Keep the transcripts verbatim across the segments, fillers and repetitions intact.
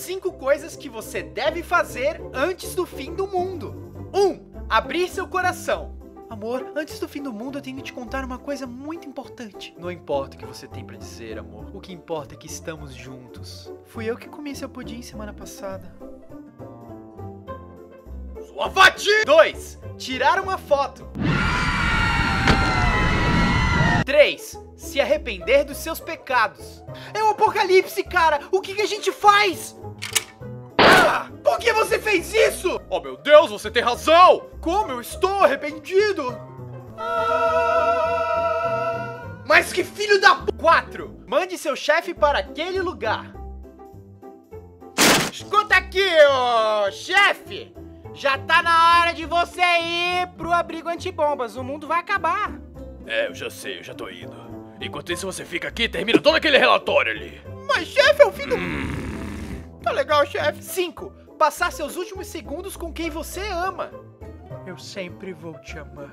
cinco coisas que você deve fazer antes do fim do mundo. um. Abrir seu coração. Amor, antes do fim do mundo eu tenho que te contar uma coisa muito importante. Não importa o que você tem pra dizer, amor. O que importa é que estamos juntos. Fui eu que comi seu pudim semana passada. Sua fatia! dois. Tirar uma foto. três. Se arrepender dos seus pecados. É o apocalipse, cara! O que, que a gente faz? Ah, por que você fez isso? Oh, meu Deus, você tem razão! Como eu estou arrependido! Ah, mas que filho da p... quatro. Mande seu chefe para aquele lugar. Escuta aqui, ô chefe! Já tá na hora de você ir pro abrigo antibombas. O mundo vai acabar. É, eu já sei, eu já tô indo. Enquanto isso, você fica aqui e termina todo aquele relatório ali. Mas, chefe, é o fim do... Tá legal, chefe. cinco. Passar seus últimos segundos com quem você ama. Eu sempre vou te amar.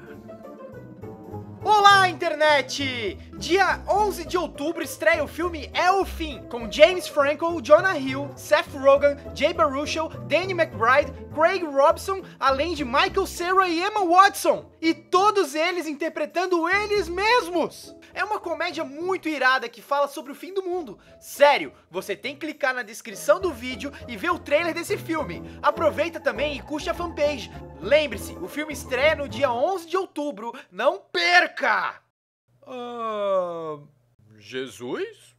Olá, internet! Dia onze de outubro estreia o filme É o Fim, com James Franco, Jonah Hill, Seth Rogen, Jay Baruchel, Danny McBride, Craig Robson, além de Michael Cera e Emma Watson. E todos eles interpretando eles mesmos. É uma comédia muito irada que fala sobre o fim do mundo. Sério, você tem que clicar na descrição do vídeo e ver o trailer desse filme. Aproveita também e curte a fanpage. Lembre-se, o filme estreia no dia onze de outubro. Não perca! Ah... Jesus?